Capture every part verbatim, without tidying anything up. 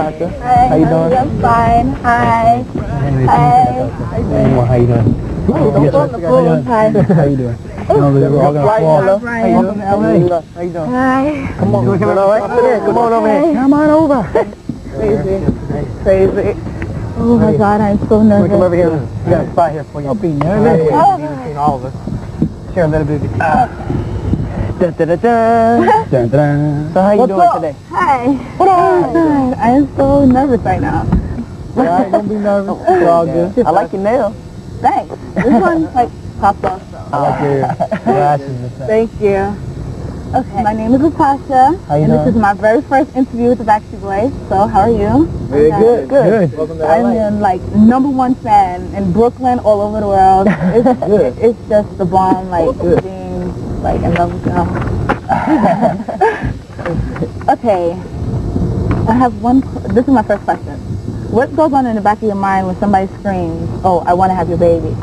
Tasha. Hi. How you doing? I'm fine. Hi. Hi. How you doing? Don't go on the phone. Hi. How you doing? No, we're all gonna fall. Hello, Brian. Welcome to L A. How you doing? Hi. Come on, come on over here. Come on over here. Come on over. Crazy. Crazy. Oh my God, I'm so nervous. Come over here. We got a spot here for you. Don't be nervous. Oh. Between all of us. Share a little bit. Uh, Dun, dun, dun, dun. Dun, dun. So how you What's doing up? today? Hi. What up? God, I am so nervous right now. Yeah, don't be nervous. It's all good. I like your nails. Thanks. This one like popped off. I like your glasses. Thank you. Okay. My name is Natasha. How you and doing? this is my very first interview with the Backstreet Boys. So how are you? Very Okay. good. Good. Welcome to I'm L A. in like number one fan in Brooklyn, all over the world. It's Good. It's just the bomb, like Good. being like in love with them. Okay, I have one. This is my first question. What goes on in the back of your mind when somebody screams, "Oh, I want to have your baby"?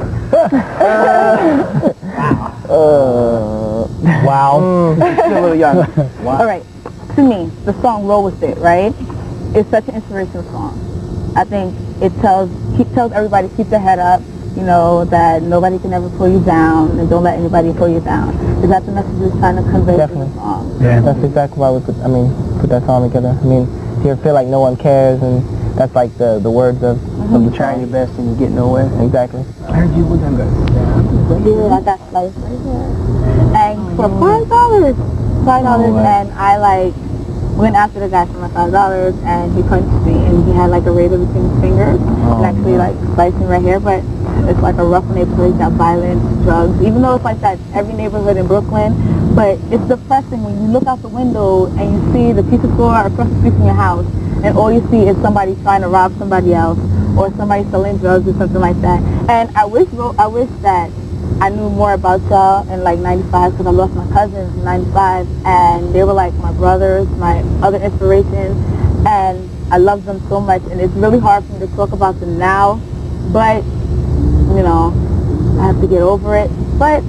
uh, wow. Still a little young. Wow. All right. To me, the song "Roll With It," right? It's such an inspirational song. I think it tells keep tells everybody to keep their head up. You know, that nobody can ever pull you down, and don't let anybody pull you down. Is that the message you're trying to convey Definitely. through the song? Yeah, that's exactly why we put, I mean, put that song together. I mean, you feel like no one cares, and that's like the, the words of, mm-hmm. of the trying your best and you get nowhere. Exactly. I heard you was younger. Yeah, I got sliced right here. And for five dollars, five dollars, Oh, right. and I like went after the guy for my five dollars, and he punched me, and he had like a razor between his fingers, Oh, and actually man. like sliced me right here. But it's like a rough neighborhood, got violence, drugs. Even though it's like that every neighborhood in Brooklyn, but it's depressing when you look out the window and you see the pizza store across the street from your house, and all you see is somebody trying to rob somebody else, or somebody selling drugs or something like that. And I wish, I wish that I knew more about y'all in like ninety-five, because I lost my cousins in ninety-five, and they were like my brothers, my other inspirations, and I love them so much. And it's really hard for me to talk about them now, but you know, I have to get over it. But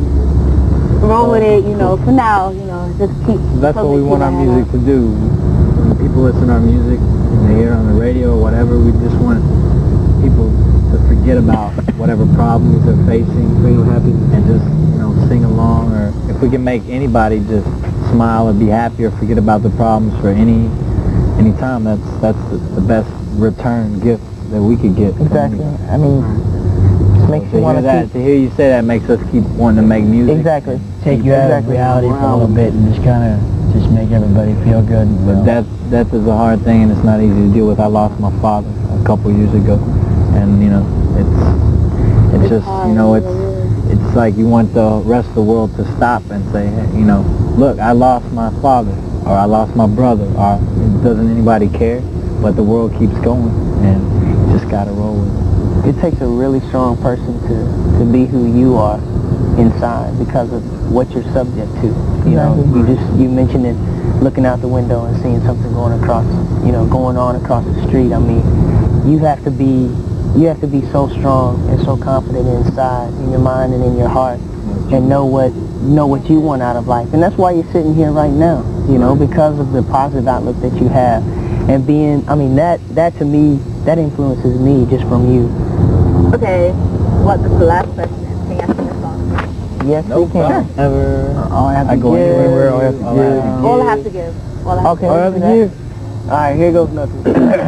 roll with it, you know, for now, you know, just keep. That's what we want our music to do. When people listen to our music, and they hear it on the radio or whatever, we just want people to forget about whatever problems they're facing, feel happy, and just, you know, sing along. Or if we can make anybody just smile or be happy or forget about the problems for any any time, that's that's the, the best return gift that we could get. Exactly. I mean, it makes to you want hear that, keep... to hear you say that makes us keep wanting to make music. Exactly. Take you out of reality for a little bit and just kind of just make everybody feel good. But death, death is a hard thing, and it's not easy to deal with. I lost my father a couple years ago, and you know, it's it's just, you know, it's it's like you want the rest of the world to stop and say, hey, you know, look, I lost my father, or I lost my brother, or doesn't anybody care? But the world keeps going, and you just gotta roll with it. It takes a really strong person to, to be who you are inside because of what you're subject to. You know, you just, you mentioned it, looking out the window and seeing something going across, you know, going on across the street. I mean, you have to be, you have to be so strong and so confident inside, in your mind and in your heart, and know what, know what you want out of life. And that's why you're sitting here right now, you know, because of the positive outlook that you have. And being, I mean, that, that to me, that influences me just from you. Okay, what's the last question? Can you ask me a song? Yes, No we can. problem. Ever, all I have to I go give, anywhere, all I have to all give. I have to All I have to give. All I have Okay, All I have to give. Alright, here goes nothing.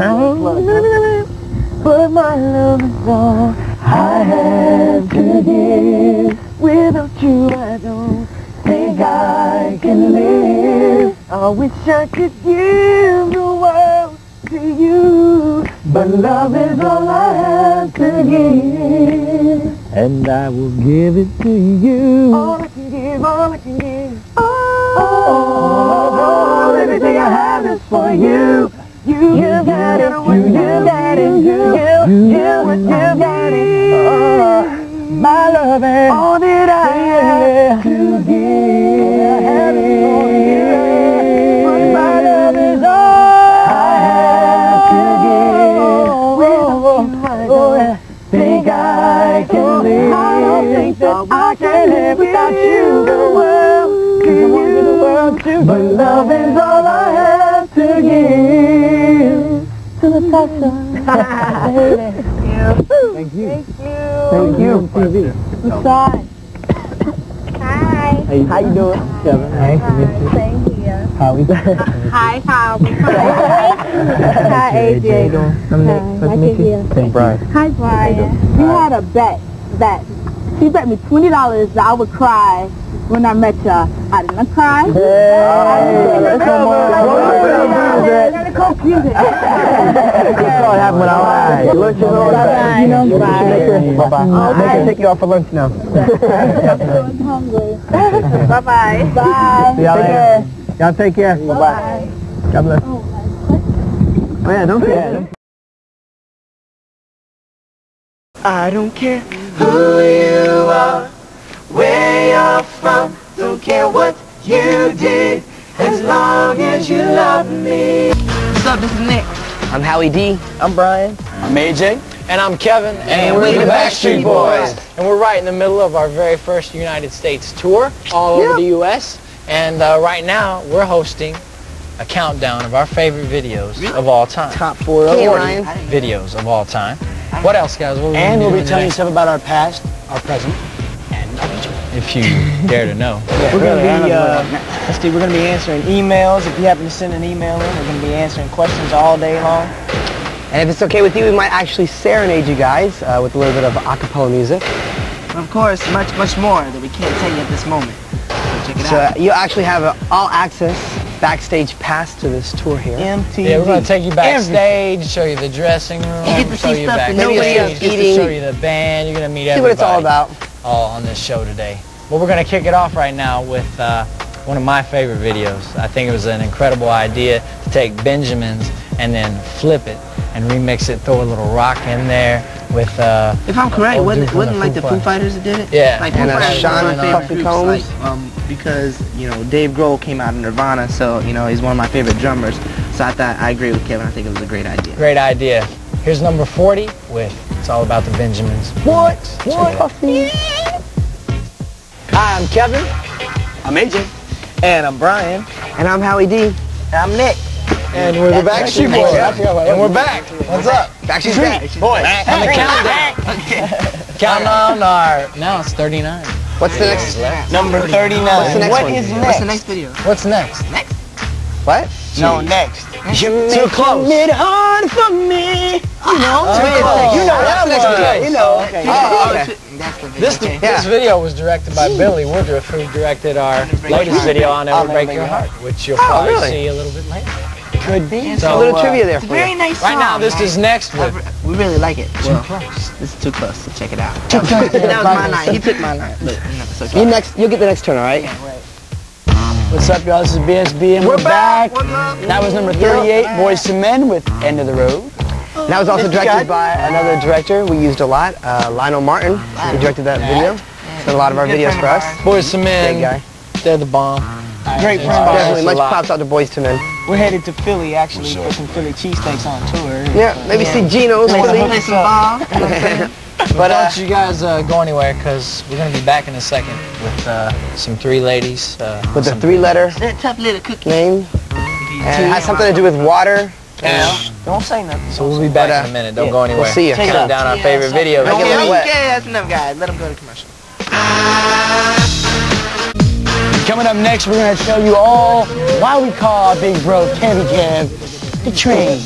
But my love is all I have to give. Without you I don't think I can live. I wish I could give the world to you, but love is all I have to give. And I will give it to you. All I can give, all I can give. Oh, oh, oh, everything I have is for you. You, you got it, you, you got it, you, you, you, what you got it. Oh, my love is all that I have to give. I have it for you. My love is all I have to give. I don't think I can live. I don't think that I can live without you. The world, the world too. But love is all I have to give. to Natasha. Thank you. Thank you. Thank you. M T V. Massage. Hi. How you, How you doing? Kevin? Hey, Same here. how we doing? Hi, how are you? Hi, A J. How you doing? I'm Nick. Hi, Nice to I meet can you. hear. Thank Brian. Hi, Brian. We had a bet that she bet me twenty dollars that I would cry when I met ya. I didn't cry. Hey, come on. Coke music. That's all happened when I lied. Lunch is on. Bye-bye. You know, bye. Bye-bye. Bye. I'll make her take you out for lunch now. I'm hungry. Bye-bye. Bye. See y'all later. Y'all take care. Bye. God bless. Oh, yeah, don't forget. I don't care who you are, where you're from, don't care what you did, as long as you love me. What's up, this is Nick. I'm Howie D. I'm Brian. I'm A J. And I'm Kevin. And, And we're the Backstreet Boys. And we're right in the middle of our very first United States tour all over Yep. the U S And uh, right now, we're hosting a countdown of our favorite videos of all time. Top four of forty videos of all time. What else, guys? What are we And gonna we'll be be doing telling you today? stuff about our past, our present, and our future. If you dare to know. We're going to be, uh, let's see, we're going to be answering emails. If you happen to send an email in, we're going to be answering questions all day long. And if it's okay with you, we might actually serenade you guys uh, with a little bit of a cappella music. Of course, much, much more that we can't tell you at this moment. So check it So out. uh, you actually have an all-access backstage pass to this tour here. M T V. Yeah, we're going to take you backstage, show you the dressing room, You get to show see you stuff that backstage, nobody else get to eating. show you the band, you're going to meet See everybody. what it's all about. all on this show today. Well, we're going to kick it off right now with uh, one of my favorite videos. I think it was an incredible idea to take Benjamin's and then flip it and remix it, throw a little rock in there with... Uh, If I'm correct, old wasn't dude it from wasn't like the Foo Fighters. Fighters that did it? Yeah. Like Foo And, uh, Fighters is Sean one of my favorite Puffy groups, Combs. like, um, because you know Dave Grohl came out of Nirvana, so you know he's one of my favorite drummers. So I thought I agree with Kevin. I think it was a great idea. Great idea. Here's number forty with It's All About the Benjamins. What? remix. What? Check it out. Puffy? Hi, I'm Kevin. I'm A J. And I'm Brian. And I'm Howie D. And I'm Nick. And we're the Backstreet Boys. And we're back. What's up? Backstreet back. Boys. And the countdown. Counting on our... Now it's thirty-nine. What's the next? Number thirty-nine. What's the next What one? is What's next? the next video? What's next? What? No, next. You're Too close. it hard for me. You know. Oh, You know that that one. one. You know. Okay. Oh, okay. That's the video. This, okay. this video was directed by Billy Woodruff, who directed our latest video on Never I'll Break Never Your Break Your Heart, which you'll probably really? see a little bit later. Could be. So, A little uh, trivia there It's a for very you. nice song. Right now, this is next I- with... We really like it. Well, close. this is too close. So check it out. That was, that was my line. He took my line. But you know, it's okay. You next. You'll get the next turn, all right? What's up, y'all? This is B S B, and we're, back. That was number thirty-eight, Boys to Men with End of the Road. And that was also directed by another director we used a lot, uh, Lionel Martin. He directed that video. Did a lot of our videos for us. Boys to Great Men, guy. they're the bomb. Great friend of ours. Definitely much a lot. props out to Boys to Men. We're headed to Philly, actually, for some Philly cheesesteaks on tour. Yeah, maybe see Gino's. Play Philly. some- Play some ball. You know what I'm saying? But uh, don't you guys uh, go anywhere, because we're going to be back in a second with uh, some three ladies. Uh, With the some- three-letter That tough little cookie. name. And it has something to do with water. Don't say nothing. So we'll be back But, uh, in a minute. Don't yeah, go anywhere. we'll see ya. Take it Count out. down our Yeah, favorite so- video. Don't get Yeah, it wet. yeah, that's enough, guys. Let them go to commercial. Coming up next, we're going to tell you all why we call our big bro, Kevy Kev, the train.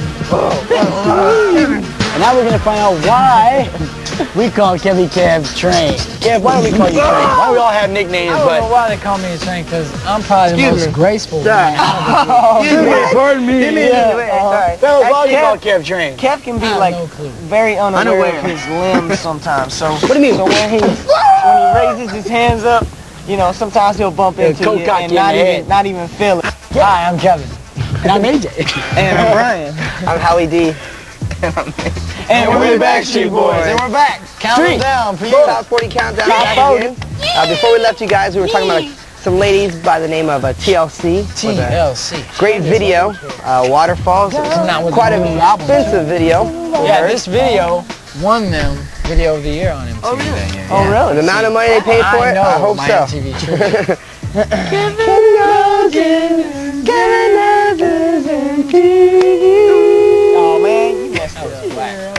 And now we're going to find out why we call Kevy Kev Train. Kev, why do we call you Train? Why do we all have nicknames, I don't know but... why they call me a train, because I'm probably the Excuse most me. graceful man. Excuse me, pardon me. Give me Yeah. the- wait, sorry. That was why we Kev- call Kev Train. Kev can be I have like no clue. very unaware, Unaware. of his limbs sometimes. So What do you mean? So when he when he raises his hands up, you know, sometimes he'll bump He'll into coke you cock and you in not the even head. not even feel it. Hi, I'm Kevin. And I'm A J. And I'm Brian. I'm Howie D. And we're the Backstreet Boys. And we're back. Count Street. them down for you. Top forty countdown. Top back again. Uh, before we left you guys, we were talking about uh, some ladies by the name of uh, T L C. T with a L C. Great video, uh, Waterfalls. Not with Quite the an movie album. expensive video. Yeah, this video won them Video of the Year on M T V. Oh, really? that year. Oh, really? The amount of money they paid for I it, know I hope my so. M T V trivia. Kevin Rogers, Kevin Evans, and Piggy. Oh,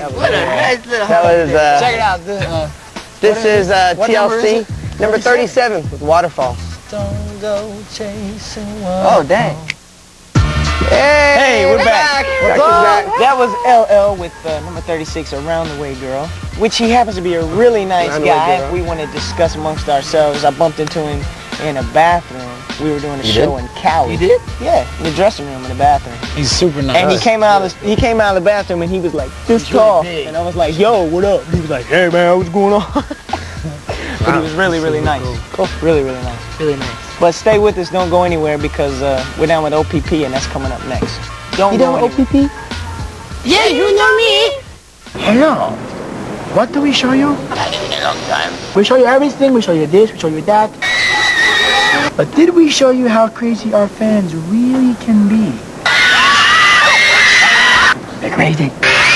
What a nice little That was, uh, Check it out. This, uh, this is, uh, what T L number C, is it? number thirty-seven with Waterfall. Don't go chasing Oh, dang. Hey, Hey, we're back. What's What's up? up? That was L L with uh, number thirty-six, Around the Way Girl, which he happens to be a really nice Around the Way guy. Girl. We want to discuss amongst ourselves. I bumped into him in a bathroom. We were doing a You show did? in Cali. You did? Yeah, in the dressing room in the bathroom. He's super nice. And he came out of the, he came out of the bathroom and he was like this tall. And I was like, yo, what up? He was like, hey man, what's going on? But he was really, really nice. Cool. Really, really nice. Really nice. But stay with us, don't go anywhere because uh, we're down with O P P and that's coming up next. Don't You go down with anywhere. O P P? Yeah, you know me. Hello. What do we show you? A long time. We show you everything. We show you this. We show you that. But did we show you how crazy our fans really can be? They're crazy.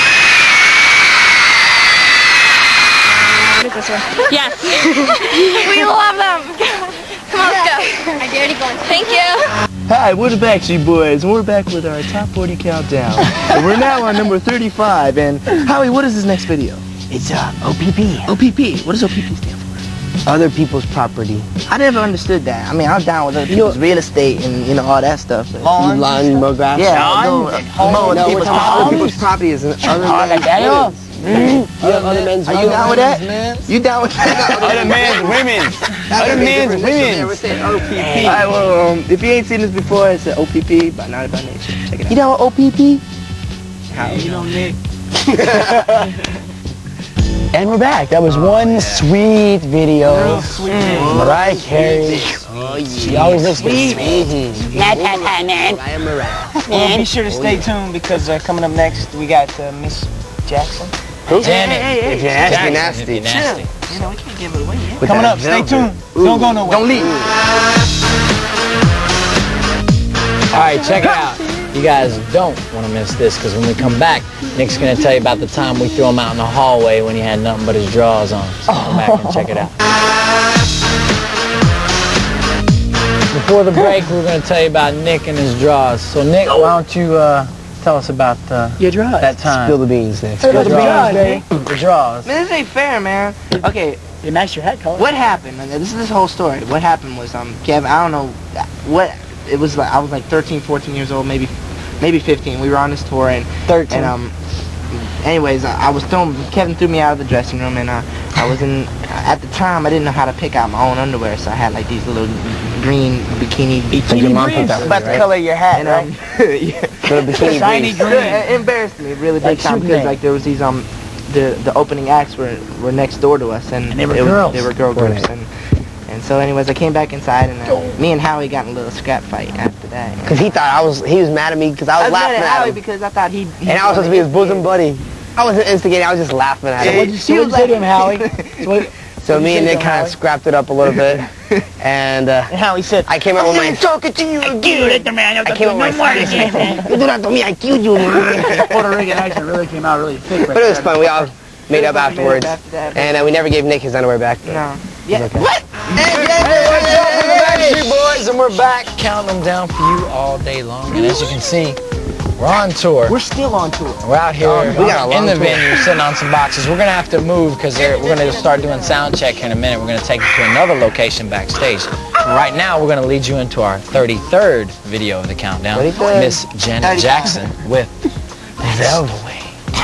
Yes. We love them. Come on, let's go. I already going. Thank you. Hi, we're the Backstreet Boys, and we're back with our top forty countdown. And we're now on number thirty-five. And Howie, what is this next video? It's uh, O P P. O P P. What does O P P stand for? Other people's property. I never understood that. I mean, I'm down with other people's real estate and you know all that stuff. But Lawn, lawn, mow grass. yeah, no, no, other people's property. Other people's property is other men's women's. Other men's Are you down with that? You down with that? Other men's women's. Other men's women's. We're saying O P P. All right, well, um, if you ain't seen this before, it's an O P P, but not by nature. Check it out. You down with O P P? How you know, Nick? And we're back. That was one sweet video. Sweet. Mariah Carey. Oh yeah. She always looks sweet. Well, be sure to stay tuned because uh, coming up next we got uh, Miss Jackson. Who? Janet. Hey, hey, If you're nasty, Jackson, nasty. if you're nasty. Chill. You know we can't give it away yet. With Coming that up, stay velvet. tuned. Don't go nowhere. Don't leave. All right, check it out. You guys don't want to miss this because when we come back, Nick's going to tell you about the time we threw him out in the hallway when he had nothing but his drawers on. So come back and check it out. Before the break, we're going to tell you about Nick and his drawers. So Nick, why don't you uh, tell us about uh, Your drawers. that time? Spill the beans, Nick. The Spill the drawers, beans, Nick. The drawers. Man, this ain't fair, man. Okay, It matched your hat color. what happened? And this is this whole story. What happened was, um, Kev, I don't know what it was like. I was like thirteen, fourteen years old, maybe, maybe fifteen. We were on this tour and thirteen. and um, anyways, I, I was thrown. Kevin threw me out of the dressing room, and uh, I was in. At the time, I didn't know how to pick out my own underwear, so I had like these little green bikini. So your mom put that About with the you, color of your hat, and um, yeah. right? The bikini Shiny green. green. It embarrassed me really big Like time because Superman. like there was these um the the opening acts were were next door to us and, And they were it was- girls. they were girl Right. groups and and so anyways I came back inside and uh, me and Howie got in a little scrap fight after that. Because he thought I was, he was mad at me because I I was, was mad laughing at at Howie him. because I thought he, he And I was supposed to be his bosom buddy. I wasn't instigating, I was just laughing at Yeah, him. what'd you- so what'd you say to him, Howie? So, so me and Nick kind of scrapped it up a little bit. And uh, And Howie said, I came out with my... talking to you again. I came out with my... You do that to me, I killed you, man. Puerto Rican accent really came out really thick. But it was fun, we all made up afterwards. After that, And uh, we never gave Nick his underwear back. But no. Yeah. okay. What? Backstreet Boys, and we're back counting them down for you all day long. And as you can see, we're on tour. We're still on tour. We're out here We got a in long the tour. venue sitting on some boxes. We're going to have to move because we're going to start doing sound check here in a minute. We're going to take you to another location backstage. Right now, we're going to lead you into our thirty-third video of the countdown. thirty-third. Miss Janet Jackson with Velvet Way.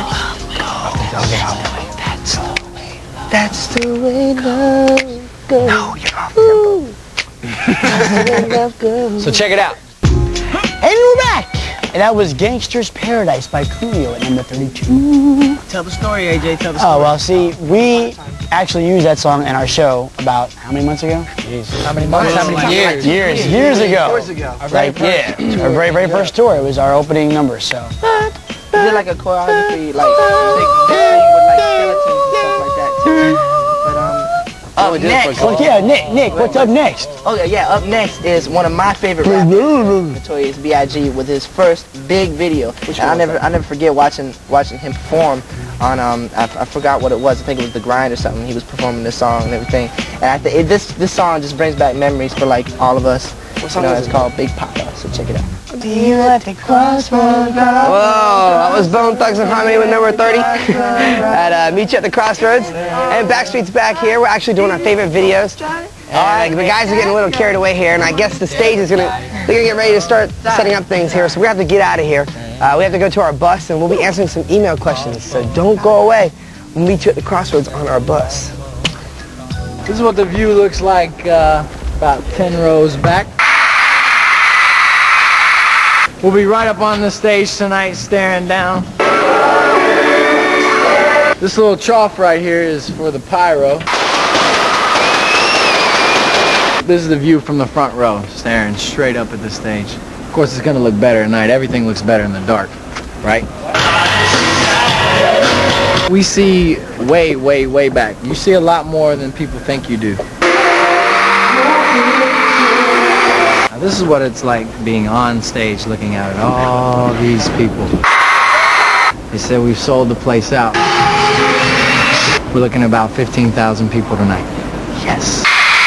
That's the way love goes. No, you're off tempo. So check it out. And we're back! And that was Gangster's Paradise by Coolio at number thirty-two. Tell the story, A J. Tell the story. Oh, well, see, we actually used that song in our show about how many months ago? How many months? How many years? Years, years ago. Years ago. Like, yeah, our very, very first tour. It was our opening number, so. We did like a choreography, like big bang with like skeletons and stuff like that too. But um, up next. Well, yeah, Nick, Nick, what's up next? Oh yeah, yeah. Up next is one of my favorite rappers, Notorious B I G, with his first big video. Which I never, I never forget watching watching him perform on um, I, I forgot what it was. I think it was The Grind or something. He was performing this song and everything. And I think it, this this song just brings back memories for like all of us. What song no, is it's it? called Big Papa, so check it out. Do you at the crossroads? Whoa, that was Bone Thugs and Harmony with number thirty at uh, Meet You at the Crossroads. And Backstreet's back here. We're actually doing our favorite videos. And uh, the guys are getting a little carried away here, and I guess the stage is gonna, they're gonna get ready to start setting up things here, so we have to get out of here. Uh, we have to go to our bus, and we'll be answering some email questions, so don't go away. We'll meet you at the Crossroads on our bus. This is what the view looks like uh, about ten rows back. We'll be right up on the stage tonight staring down. This little trough right here is for the pyro. This is the view from the front row, staring straight up at the stage. Of course, it's going to look better at night. Everything looks better in the dark, right? We see way, way, way back. You see a lot more than people think you do. Now, this is what it's like being on stage looking out at all these people. They said we've sold the place out. We're looking at about fifteen thousand people tonight. Yes.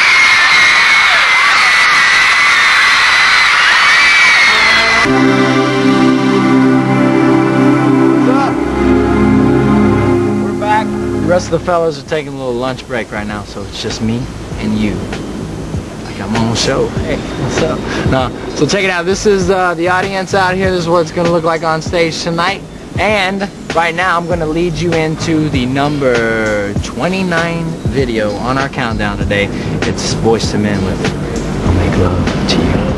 We're back. The rest of the fellas are taking a little lunch break right now, so it's just me and you. Like I'm on show. Hey, what's up? No, so check it out. This is uh, the audience out here. This is what it's going to look like on stage tonight. And right now I'm going to lead you into the number twenty-nine video on our countdown today. It's Boyz two Men with I'll Make Love to You.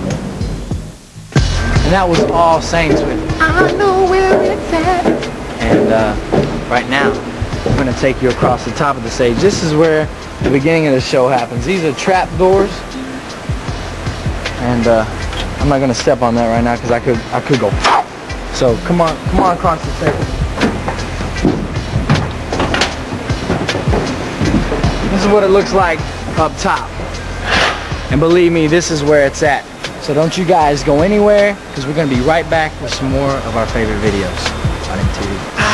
And that was All Saints with I Know Where It's At. And uh, right now, we're going to take you across the top of the stage. This is where the beginning of the show happens. These are trap doors. And uh, I'm not going to step on that right now because I could, I could go. So come on, come on across the stage. This is what it looks like up top. And believe me, this is where it's at. So don't you guys go anywhere, because we're going to be right back with some more of our favorite videos on M T V.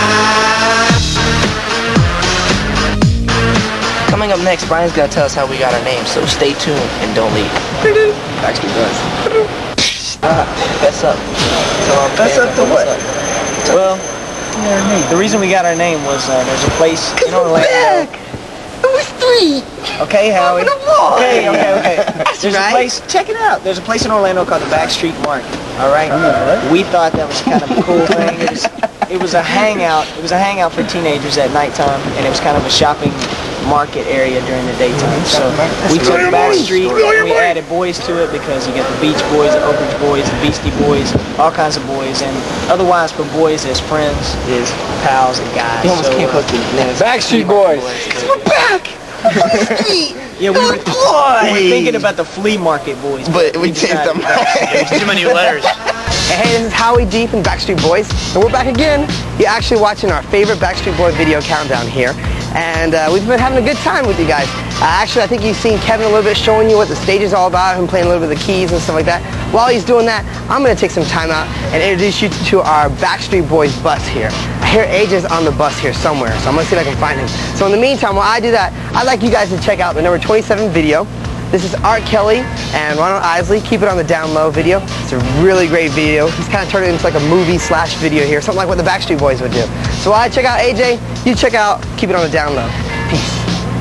Coming up next, Brian's going to tell us how we got our name, so stay tuned and don't leave. Backstreet Boys. Fess up. Fess up to what? Well, the reason we got our name was uh, there's a place in Orlando. It was three. Okay, Howie. Okay, okay, okay. There's right. a place. Check it out. There's a place in Orlando called the Backstreet Market. All right. We thought that was kind of a cool thing. It was, it was a hangout. It was a hangout for teenagers at nighttime, and it was kind of a shopping market area during the daytime. So we took Backstreet and we added boys to it because you get the Beach Boys, the Oak Ridge Boys, the Beastie Boys, all kinds of boys, and otherwise for boys as friends is pals and guys. You almost so, came close to uh, the Backstreet Boys. We're back. Yeah, we were, we were thinking about the flea market boys, But we changed them. There's too many letters. Hey, this is Howie D from Backstreet Boys, and we're back again. You're actually watching our favorite Backstreet Boy video countdown here, and uh, we've been having a good time with you guys. Uh, actually, I think you've seen Kevin a little bit showing you what the stage is all about, him playing a little bit of the keys and stuff like that. While he's doing that, I'm going to take some time out and introduce you to our Backstreet Boys bus here. I hear A J's on the bus here somewhere, so I'm going to see if I can find him. So in the meantime, while I do that, I'd like you guys to check out the number twenty-seven video. This is Art Kelly and Ronald Isley, Keep It on the Down Low video. It's a really great video. He's kind of turned it into like a movie slash video here, something like what the Backstreet Boys would do. So while I check out A J, you check out Keep It on the Down Low. Peace.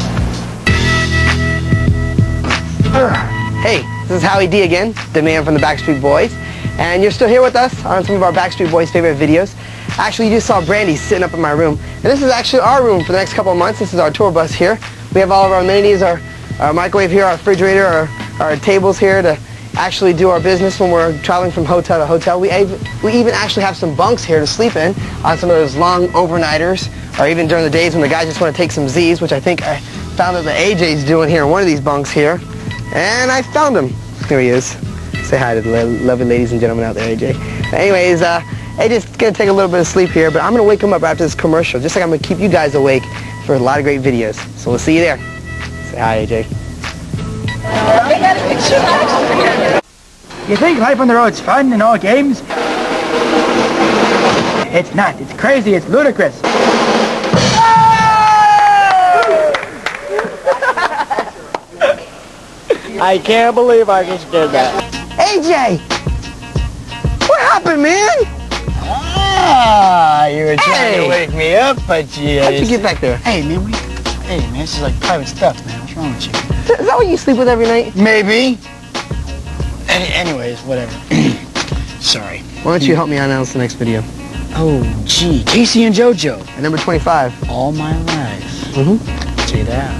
Hey, this is Howie D again, the man from the Backstreet Boys. And you're still here with us on some of our Backstreet Boys favorite videos. Actually, you just saw Brandy sitting up in my room. And this is actually our room for the next couple of months. This is our tour bus here. We have all of our amenities, our Our microwave here, our refrigerator, our, our tables here to actually do our business when we're traveling from hotel to hotel. We, we even actually have some bunks here to sleep in on some of those long overnighters, or even during the days when the guys just want to take some Z's, which I think I found that the A J's doing here in one of these bunks here. And I found him. Here he is. Say hi to the lovely ladies and gentlemen out there, A J. But anyways, uh, A J's going to take a little bit of sleep here, but I'm going to wake him up after this commercial, just like I'm going to keep you guys awake for a lot of great videos. So we'll see you there. Say hi, A J. You think life on the road's fun and all games? It's not. It's crazy. It's ludicrous. I can't believe I just did that. A J! What happened, man? Ah, you were trying Hey. to wake me up, but you... How'd you get back there? Hey, man, we... Hey, man, this is like private stuff, man. What's wrong with you? Is that what you sleep with every night? Maybe. Any, anyways, whatever. Sorry. Why don't you help me announce the next video? Oh, gee. Casey and JoJo. At number twenty-five. All my life. Mm-hmm. Check it out.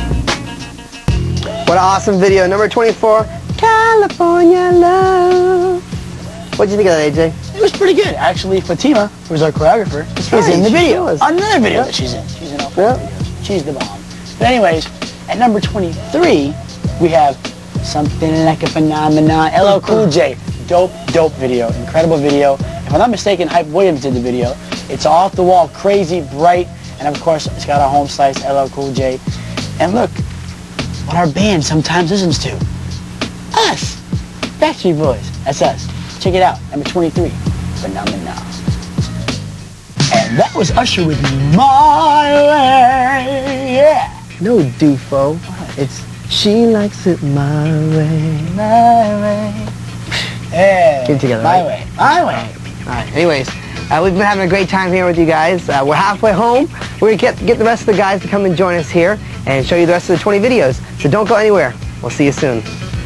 What an awesome video. Number twenty-four, California Love. What'd you think of that, A J? It was pretty good. Actually, Fatima, who's our choreographer, is right, in the she video. was. Another video Yep. that she's in. She's in all Yep. four videos. She's the bomb. But anyways, at number twenty-three, we have Something Like a Phenomenon, L L Cool J. Dope, dope video. Incredible video. If I'm not mistaken, Hype Williams did the video. It's off the wall, crazy, bright, and of course, it's got our home slice, L L Cool J. And look what our band sometimes listens to. Us. Backstreet Boys. That's us. Check it out. Number twenty-three. Phenomenal. And that was Usher with My Way. Yeah. No, doofo. It's She Likes It My Way. My way. Yeah. Get it together, My right? way. My way. All right. Anyways, uh, we've been having a great time here with you guys. Uh, we're halfway home. We're gonna get get the rest of the guys to come and join us here and show you the rest of the twenty videos. So don't go anywhere. We'll see you soon.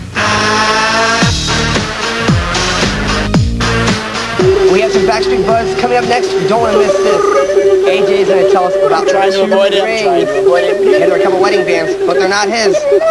We have some Backstreet Boys coming up next. You don't want to miss this. A J's gonna tell us about Trying to two avoid it. rings. Trying to avoid it. And there are a couple wedding bands, but they're not his.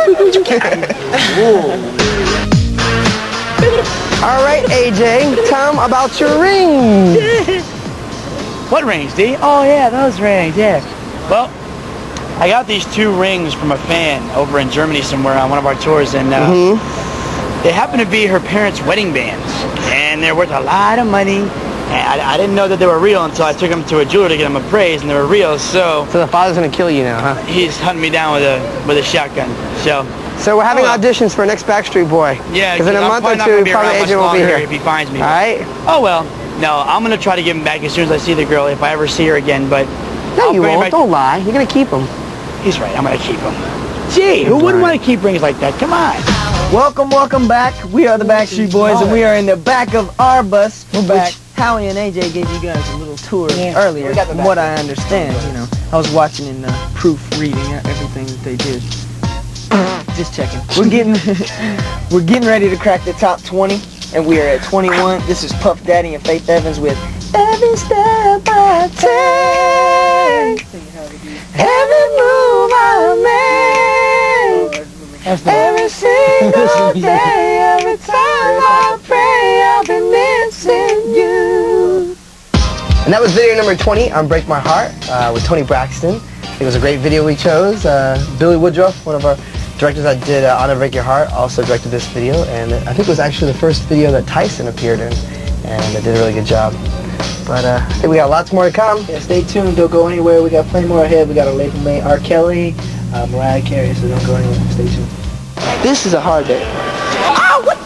All right, A J, tell them about your rings. What rings, D? Oh, yeah, those rings, yeah. Well, I got these two rings from a fan over in Germany somewhere on one of our tours, and uh, Mm-hmm. they happen to be her parents' wedding bands, and they're worth a lot of money. And I, I didn't know that they were real until I took them to a jeweler to get them appraised, and they were real. So, So the father's gonna kill you now, huh? he's hunting me down with a with a shotgun. So, So we're having Oh, well. auditions for next Backstreet Boy. yeah, Because in a I'm month or probably not two, gonna be probably around A J much will be longer here. if he finds me. All right? Oh well, no, I'm gonna try to give him back as soon as I see the girl, if I ever see her again. But No, I'll you bring him won't. back- Don't lie. You're gonna keep them. He's right. I'm gonna keep him. Gee, who wouldn't want to keep rings like that? Come on. Welcome, welcome back. We are the Backstreet Boys, and we are in the back of our bus. We're back. Which Howie and A J gave you guys a little tour Yeah, earlier. we got the From back what of I understand, you know, I was watching and uh, proofreading everything that they did. Just checking. We're getting, we're getting ready to crack the top twenty, and we are at twenty-one. This is Puff Daddy and Faith Evans with Every Step I Take, Every Move I Make. Every single day, every time I pray, I'll be missing you. And that was video number twenty on Break My Heart uh, with Tony Braxton. I think it was a great video we chose. Uh, Billy Woodruff, one of our directors that did uh, Honor Break Your Heart, also directed this video. And I think it was actually the first video that Tyson appeared in. And they did a really good job. But uh, I think we got lots more to come. Yeah, stay tuned. Don't go anywhere. We got plenty more ahead. We got our label mate R. Kelly, uh, Mariah Carey, so don't go anywhere. Stay tuned. This is a hard day. Ah, what?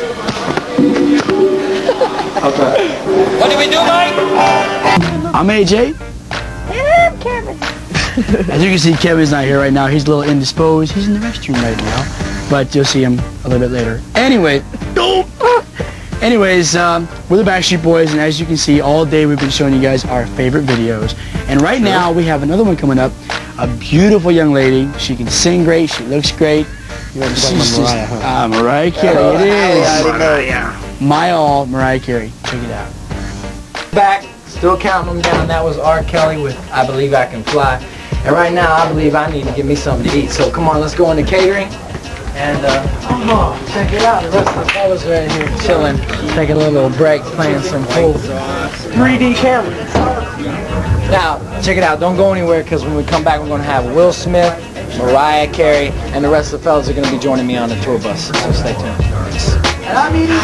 What do we do, Mike? I'm A J. And I'm Kevin. As you can see, Kevin's not here right now. He's a little indisposed. He's in the restroom right now. But you'll see him a little bit later. Anyway, anyways, um, we're the Backstreet Boys, and as you can see, all day we've been showing you guys our favorite videos. And right now, we have another one coming up. A beautiful young lady. She can sing great. She looks great. You ready to talk She's about just- Mariah, huh? Ah, Mariah Carey. Oh, It is. Mariah. My all, Mariah Carey. Check it out. Back, still counting them down. That was R. Kelly with I Believe I Can Fly. And right now, I believe I need to get me something to eat. So come on, let's go into catering. And uh, oh, check it out. The rest of the fellas right here chilling, taking a little break, playing some cool three D cameras. Now, check it out. Don't go anywhere, because when we come back, we're going to have Will Smith, Mariah Carey, and the rest of the fellas are going to be joining me on the tour bus. So stay tuned. And I'm eating.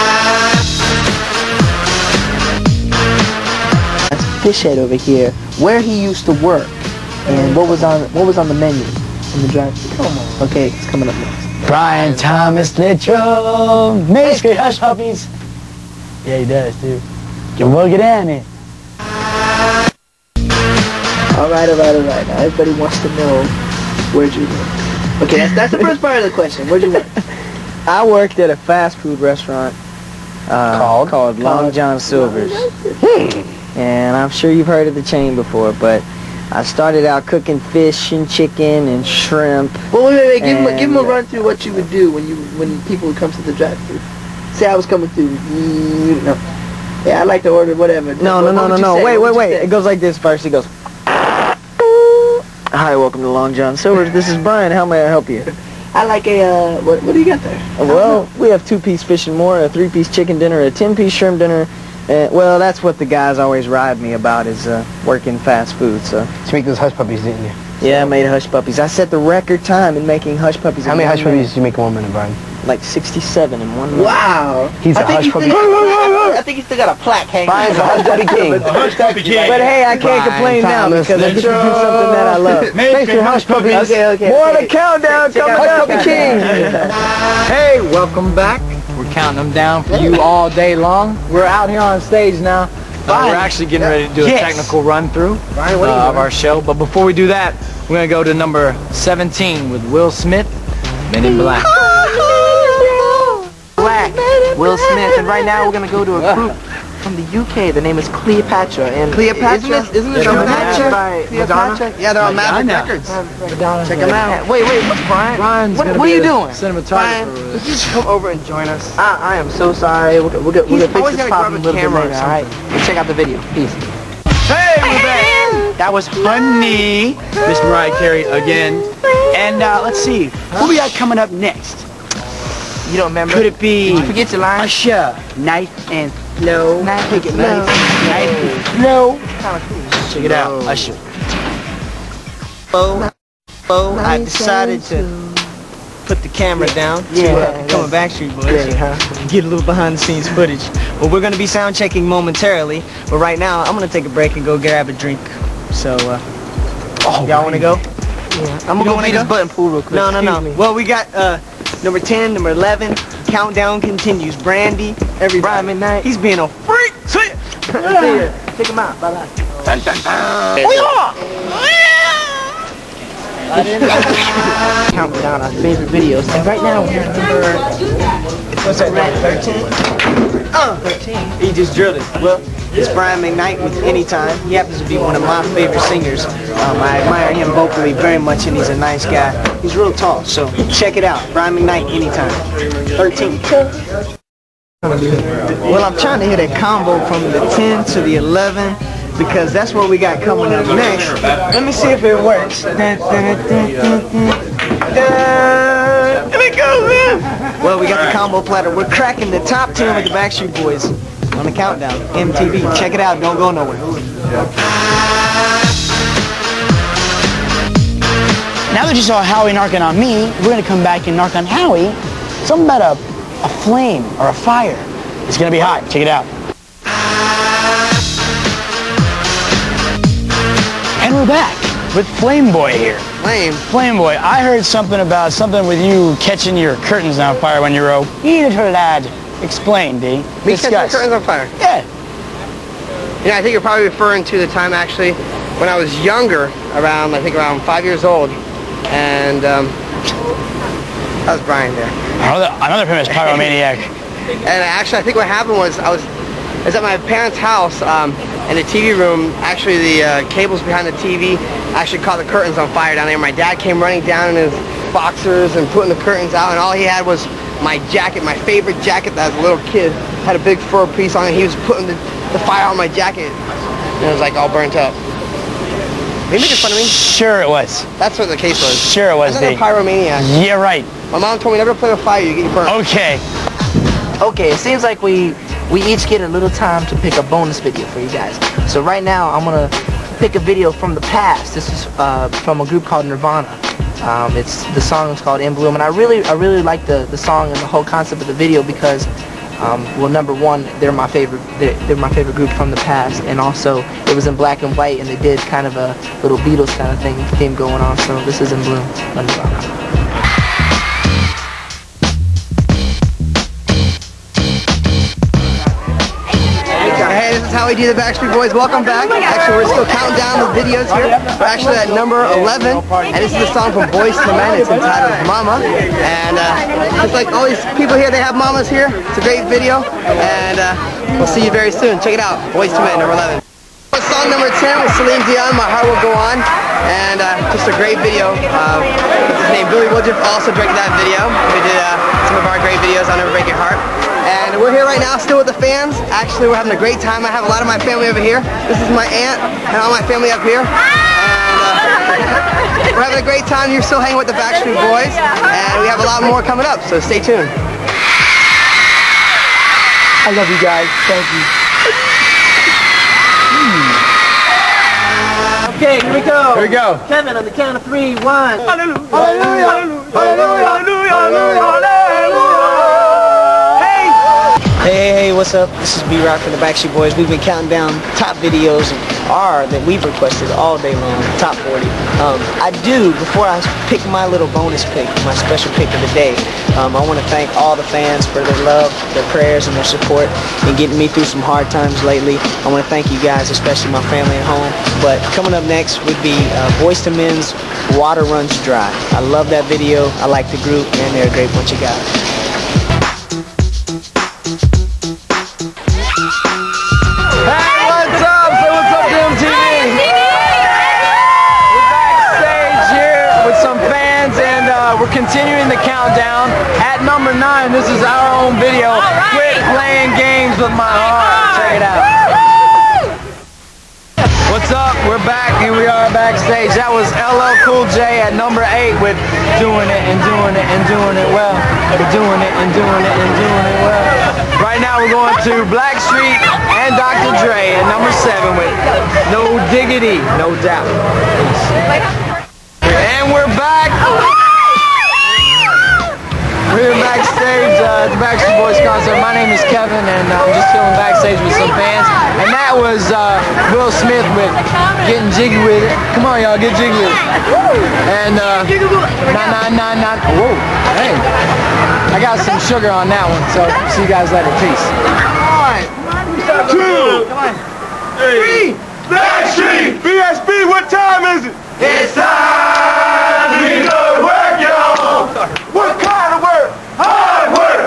That's Fishhead over here, where he used to work, and what was on what was on the menu in the drive. Come on. Okay, it's coming up next. Brian Thomas Littrell makes great hush puppies. Yeah, he does too. You will get in it. All right, all right, all right. Now everybody wants to know where'd you live. Okay, that's, that's the first part of the question. Where'd you work? I worked at a fast food restaurant uh, Called? called Long John Silver's. Hmm. And I'm sure you've heard of the chain before, but I started out cooking fish and chicken and shrimp. Well, wait, wait, wait. Give, him, a- give him a and- run through what you would do when you when people would come to the drive-thru. Say I was coming through. You know, yeah, I'd like to order whatever. No, no, What no, would no, you no. say? Wait, What wait, would you wait. say? It goes like this first. It goes, hi, welcome to Long John Silver's. This is Brian. How may I help you? I like a, uh, what, what do you got there? Well, we have two-piece fish and more, a three-piece chicken dinner, a ten-piece shrimp dinner. Uh, well, that's what the guys always ride me about is uh, working fast food. So. You make those hush puppies, didn't you? Yeah, I made hush puppies. I set the record time in making hush puppies. How in many one hush puppies minute. did you make in one minute, Brian? Like sixty-seven in one minute. Wow. He's I a think hush he puppy. still- I think he still got a plaque hanging. Brian's a hush puppy king. Hush puppy king. But hey, I can't Brian complain now Thomas, because I get to do something that I love. Thanks for hush puppies. Okay, okay. More of okay. the countdown Check coming out up. Hush Puppy King. Hey, welcome back. We're counting them down for you all day long. We're out here on stage now. Uh, we're actually getting ready to do a Yes. technical run through Brian, what are you uh, of doing? our show. But before we do that, we're going to go to number seventeen with Will Smith, Men in Black. Black, Will Smith, and right now we're gonna go to a group from the U K. The name is Cleopatra, and Cleopatra? Isn't it, isn't it They're on managed Maverick? by Cleopatra? Madonna? Yeah, they're on Maverick Madonna. Records. Check them out. Wait, wait, what's Brian? Brian's what gonna what be are you the doing? cinematographer Brian, with would us. you just come over and join us? I, I am so sorry. We'll, we'll, get, we'll He's get fix always this gotta grab problem a a little bit camera or later, all right? We'll check out the video. Peace. Hey, we're back. That was Honey, Miss Mariah Carey again. And uh, let's see, what we got coming up next? You don't remember? Could it be Did you forget your line? Usher, Knife and Flow? Knife Take it and nice. Flow. Knife and Flow. Kind of cool. Check it out, Usher. Oh, oh, I decided to put the camera down to Yeah, uh, become a Backstreet Boys. Great, huh? Get a little behind the scenes footage. Well, we're going to be sound checking momentarily, but right now I'm going to take a break and go grab a drink. So, uh, Oh, y'all want to go? Yeah. I'm You gonna don't go wanna feed this go? button pool real quick. No, no, no. Excuse me. Well, we got uh, number ten, number eleven. Countdown continues. Brandy, everybody. Brian McKnight. He's being a freak. See ya. See ya. Check him out. Bye-bye. Count down our favorite videos. And right now we're at number... What's that? thirteen? Uh, thirteen. He just drilled it. Well, it's Brian McKnight with Anytime. He happens to be one of my favorite singers. Um, I admire him vocally very much, and he's a nice guy. He's real tall, so check it out. Brian McKnight, Anytime. thirteen. Well, I'm trying to hit a combo from the ten to the eleven because that's what we got coming up next. Let me see if it works. Dun, dun, dun, dun, dun, dun. Here it goes, man. Well, we got the combo platter. We're cracking the top ten with the Backstreet Boys on the countdown. M T V. Check it out. Don't go nowhere. Now that you saw Howie narking on me, we're gonna come back and narc on Howie. Something about a, a flame or a fire. It's gonna be hot. Check it out. And we're back with Flame Boy here. Flame. Flame Boy, I heard something about something with you catching your curtains on fire when you're a little lad. Explain, D. Me catching the Discuss. curtains on fire. Yeah. You know, I think you're probably referring to the time actually when I was younger, around I think around five years old, and um, that was Brian there. Another, another famous pyromaniac. And actually, I think what happened was I was, I was at my parents' house, um, in the T V room. Actually, the uh, cables behind the T V actually caught the curtains on fire down there. My dad came running down in his boxers and putting the curtains out, and all he had was my jacket, my favorite jacket that as a little kid. Had a big fur piece on it. He was putting the, the fire on my jacket, and it was like all burnt up. Are you making fun of me? Sure it was. That's what the case was. Sure it was, I'm not D. a pyromaniac. Yeah, right. My mom told me never play with fire, you get burnt. Okay. Okay, it seems like we we each get a little time to pick a bonus video for you guys. So right now I'm gonna pick a video from the past. This is uh, from a group called Nirvana. Um, it's the song is called In Bloom, and I really I really like the the song and the whole concept of the video because um, well, number one, they're my favorite they're, they're my favorite group from the past, and also it was in black and white, and they did kind of a little Beatles kind of thing theme going on. So this is In Bloom by Nirvana. Hey, this is how we do the Backstreet Boys. Welcome back. Actually, we're still counting down the videos here. We're actually at number eleven, and this is the song from Boys to Men. It's entitled Mama. And uh, just like all these people here, they have mamas here. It's a great video, and uh, we'll see you very soon. Check it out, Boys to Men, number eleven. Song number ten with Celine Dion, My Heart Will Go On, and uh, just a great video. Uh, what's his name? Billy Woodruff also directed that video. We did uh, some of our great videos on Never Break Your Heart. And we're here right now still with the fans. Actually, we're having a great time. I have a lot of my family over here. This is my aunt and all my family up here. And uh, we're having a great time. You're still hanging with the Backstreet Boys, and we have a lot more coming up, so stay tuned. I love you guys. Thank you. Okay, here we go. Here we go. Kevin, on the count of three, one. Hallelujah, hallelujah, hallelujah, hallelujah, hallelujah. Hey! Hey, hey, what's up? This is B-Rock from the Backstreet Boys. We've been counting down top videos are that we've requested all day long, top forty. Um, I do, before I pick my little bonus pick, my special pick of the day, um, I want to thank all the fans for their love, their prayers, and their support in getting me through some hard times lately. I want to thank you guys, especially my family at home. But coming up next would be uh, Boyz two Men's Water Runs Dry. I love that video. I like the group, and they're a great bunch of guys. We're continuing the countdown. At number nine, this is our own video. Right. Quit playing games with my heart. Check it out. What's up? We're back. Here we are backstage. That was L L Cool J at number eight with Doing It and Doing It and Doing It Well. We're doing it and doing it and doing it well. Right now we're going to Blackstreet and Doctor Dre at number seven with No Diggity, No Doubt. And we're back. We're backstage uh, at the Backstreet Boys concert. My name is Kevin, and I'm just chilling backstage with some fans. And that was uh, Will Smith with Getting Jiggy With It. Come on, y'all, get jiggy with it. And uh, nah, nah, nah, nah. Whoa, hey. I got some sugar on that one, so see you guys later. Peace. One, two, three. Backstreet B S B, what time is it? It's time to get to work, y'all. What kind of work? Hard work.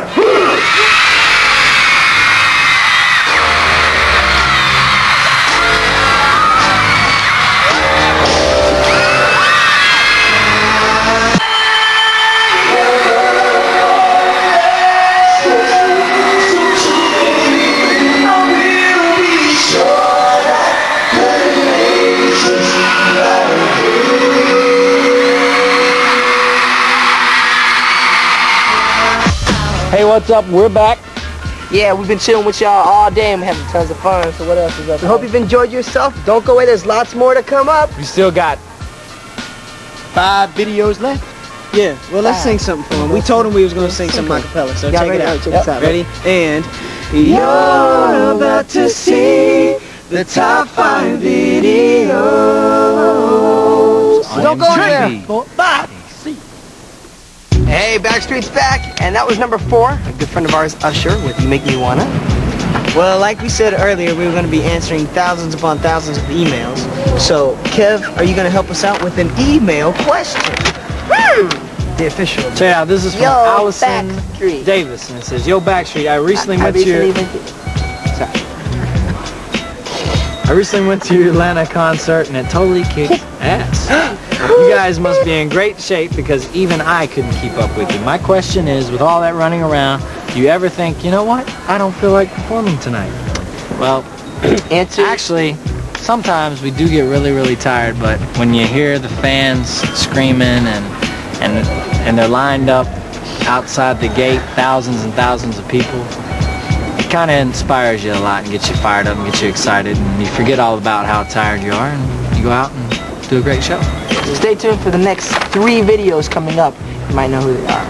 Hey, what's up? We're back. Yeah, we've been chilling with y'all all day and we're having tons of fun. So what else is up? I hope you've enjoyed yourself. Don't go away. There's lots more to come up. We still got five videos left. Yeah, well, let's sing something for him. We told him we was going to sing some acapella, so check it out. Check this out. Ready? And you're about to see the top five videos. Don't go there. Bye. Hey, Backstreet's back, and that was number four. A good friend of ours, Usher, with You Make Me Wanna. Well, like we said earlier, we were going to be answering thousands upon thousands of emails. So, Kev, are you going to help us out with an email question? Woo! The official. Check it out. This is from Yo, Allison Backstreet. Davis, and it says, "Yo, Backstreet, I recently I, I went recently to your." went to Sorry. I recently went to your Atlanta concert, and it totally kicked ass. You guys must be in great shape because even I couldn't keep up with you. My question is, with all that running around, do you ever think, you know what, I don't feel like performing tonight? Well, Answer. actually, sometimes we do get really, really tired, but when you hear the fans screaming and, and, and they're lined up outside the gate, thousands and thousands of people, it kind of inspires you a lot and gets you fired up and gets you excited, and you forget all about how tired you are, and you go out and do a great show. Stay tuned for the next three videos coming up. You might know who they are.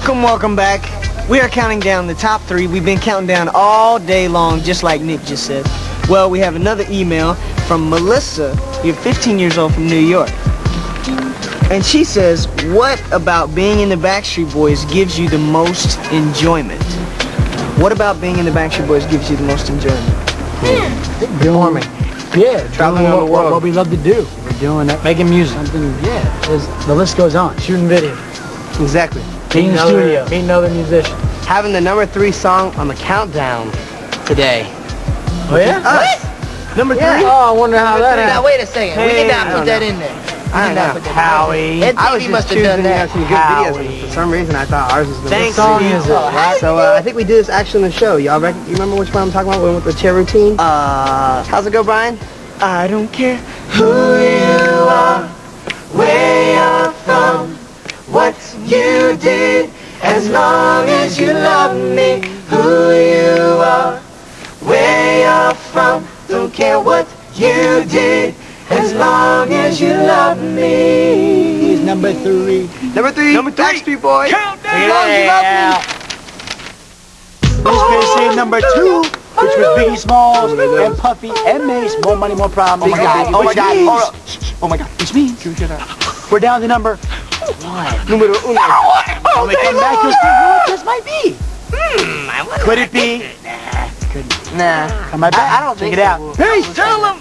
Welcome, welcome back. We are counting down the top three. We've been counting down all day long, just like Nick just said. Well, we have another email from Melissa. You're fifteen years old from New York. And she says, what about being in the Backstreet Boys gives you the most enjoyment? What about being in the Backstreet Boys gives you the most enjoyment? Performing. Yeah, traveling around the world. What we love to do. We're doing it. Making music. Something, yeah. There's, the list goes on. Shooting video. Exactly. Being in the studio. Meeting other musicians. Having the number three song on the countdown today. Oh yeah? Us. Number three? Yeah. Oh, I wonder how that Now happened. wait a second. We did not put that in there. I don't know. Howie. M T V I was just must have choosing done to have that. some good videos, and for some reason I thought ours was the What best. song is it? Right? So uh, I think we did this actually in the show. Y'all rec you remember which one I'm talking about? With the chair routine? Uh, How's it go, Brian? I don't care who you are, where you're from, what you did, as long as you love me. Who you are, where you're from, don't care what you did, as long as you love me. He's number three. Number three, Number three. Backstreet Boys. Countdown. As long as you love me. Miss Piercy, number two, which was Biggie Smalls and Puffy and Mace. More money, more problems. Oh my God, oh my God, oh, oh my God, which means we're down to number one. Numero uno. When we come back, you'll see who it just might be. Could it be? Nah. Come right back. I, I don't Check think it out. so. Hey, tell them.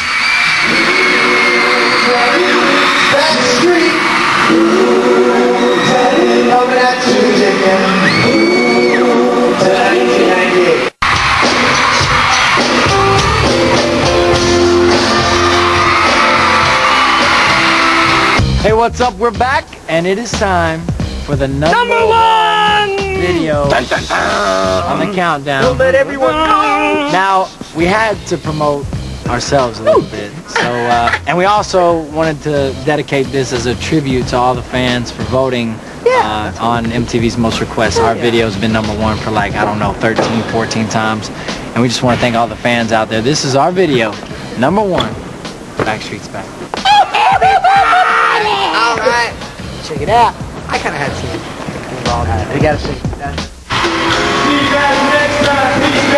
Backstreet. Coming at you again. nineteen ninety-eight. Hey, what's up? We're back, and it is time for the number, Number one video on the countdown. Don't let everyone go. Now, we had to promote ourselves a little bit, so uh, and we also wanted to dedicate this as a tribute to all the fans for voting uh, on M T V's Most Requests. Our video's been number one for like, I don't know, thirteen, fourteen times, and we just want to thank all the fans out there. This is our video, number one, Backstreet's Back. All right. Check it out. I kind of had some involved. We gotta see. See you guys next time. Peace.